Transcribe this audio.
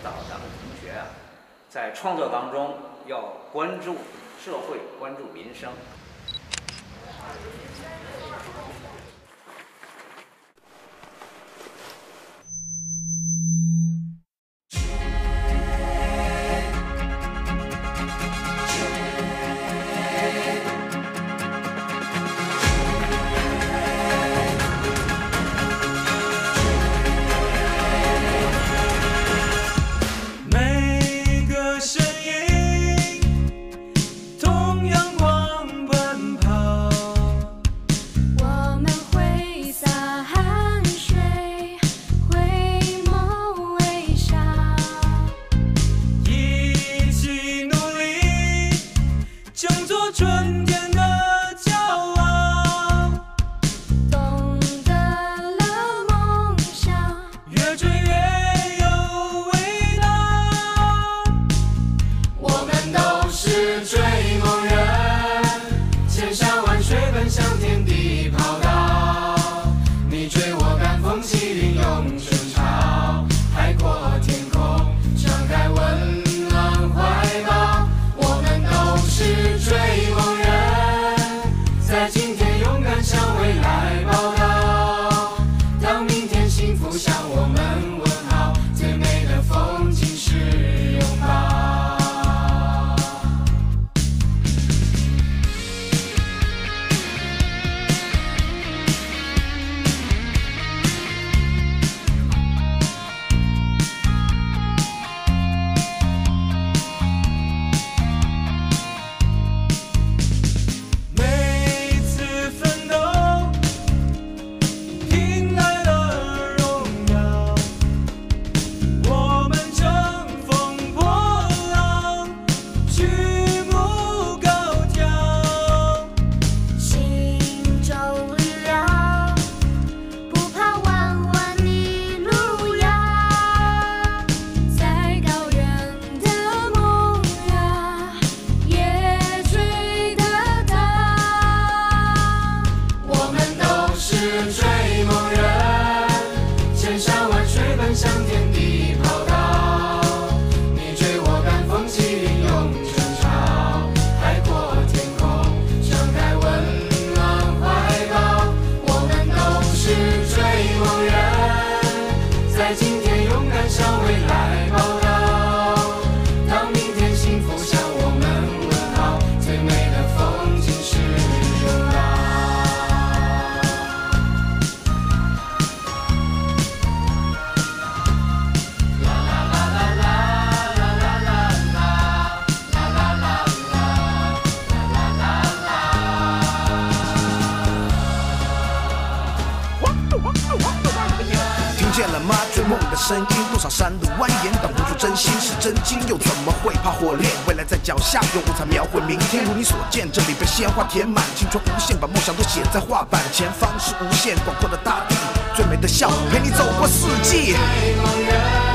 导咱们同学啊，在创作当中要关注社会，关注民生。 春天的骄傲，懂得了梦想，越追越有味道。我们都是追梦人，千山万水奔向天地跑道。你追我赶，风起云涌春潮，海阔天空，敞开温暖怀抱。我们都是追梦人，在今天勇敢向未来报道。当明天幸福向我们问好，最美的风景是拥抱。向天地跑道，你追我赶，风起云涌春潮，海阔天空，敞开温暖怀抱。我们都是追梦人，在今天勇敢向未来报道。当明天幸福向我们问好，最美的风景是拥抱。 听见了吗？追梦的声音，路上山路蜿蜒，挡不住真心是真金，又怎么会怕火炼？未来在脚下，用五彩描绘明天。如你所见，这里被鲜花填满，青春无限，把梦想都写在画板。前方是无限广阔的大地，最美的笑，陪你走过四季。